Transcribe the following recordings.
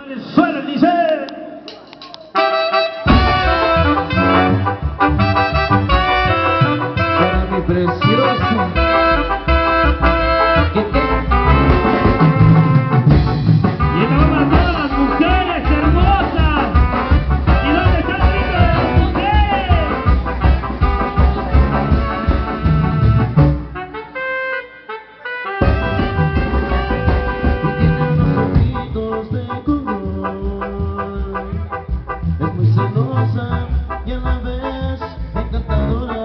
Venezuela dice. Para mi precioso. Y esto va para todas las mujeres hermosas. ¿Y dónde está el grito de las mujeres? Ojitos de color, es muy celosa y a la vez encantadora.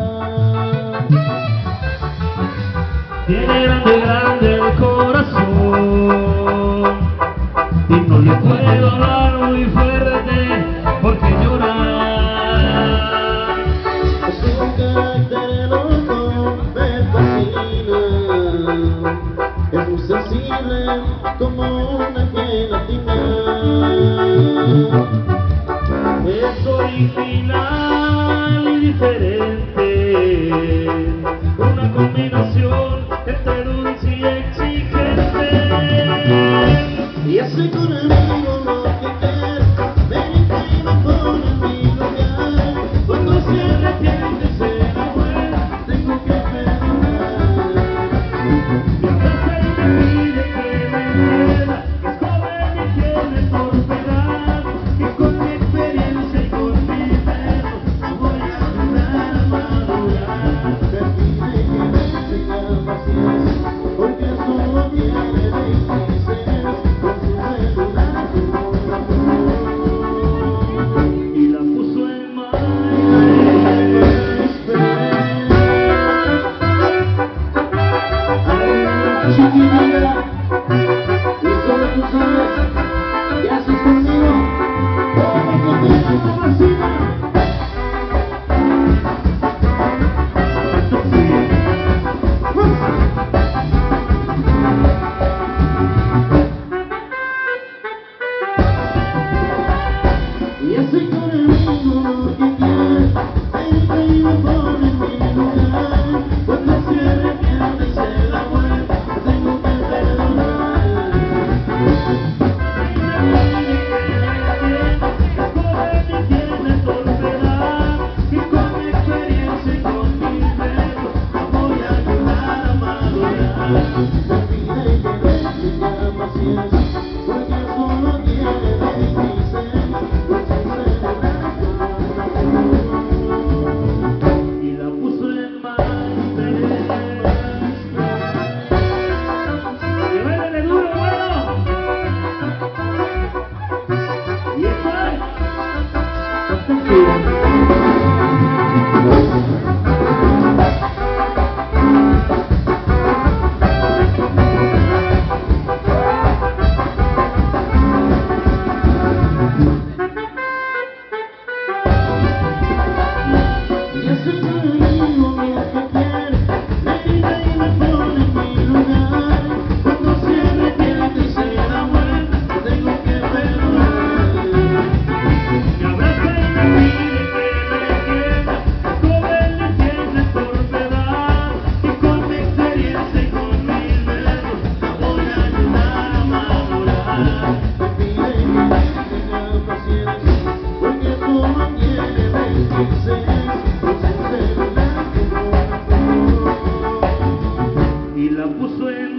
Tiene grande el corazón y no le puedo hablar muy fuerte porque llora. Es un carácter loco, me fascina. Es muy sensible como una gelatina. Es original y diferente, una combinación entre dulce y exigente. Y hace conmigo lo que quiere, ven y me pone en mi lugar. Cuando se arrepiente se enamora, tengo que perdonar. Me abraza y me pide que me quiera, que es joven y tiene torpedad, que con mi experiencia y con mis dedos la voy a ayudar a madurar. Me pide que me tenga paciencia, porque solo tiene 26, con su celular como Y la puso en MySpace. chiquitita, y solo tú sabes qué haces conmigo, todo lo que te fascina. Y hace conmigo lo que quieres, entra y me pone en mi lugar. Cuando se arrepiente se da vuelta, tengo que perdonar. Tiene torpedad, y con mi experiencia y con mis dedos la voy a ayudar a madurar. Me pide que le tenga paciencia, porque solo tiene 26, con su celular como Y la puso en MySpace. Y bailale duro, bueno. Y esto Y hace conmigo lo que quiere, me quita y me pone en mi lugar. Cuando se arrepiente se da vuelta, tengo que perdonar. me abraza y me pide que me quiera, es joven y tiene torpedad, y con mi experiencia y con mis dedos la voy a ayudar a madurar. Me pide que le tenga paciencia, porque solo tiene 26, con su celular como Y la puso en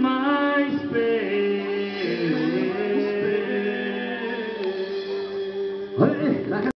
MySpace.